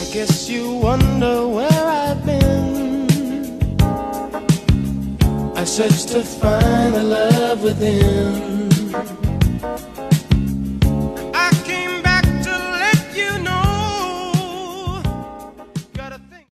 Guess you wonder where I've been. I searched to find the love within.